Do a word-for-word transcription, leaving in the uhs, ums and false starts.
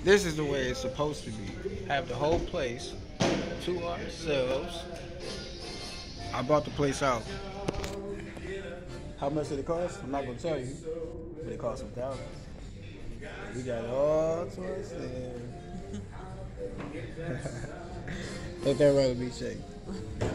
This is the way it's supposed to be. Have the whole place to ourselves. I bought the place out. How much did it cost? I'm not gonna tell you, but it cost some thousands. We got it all to ourselves. Let that rubber be shaking.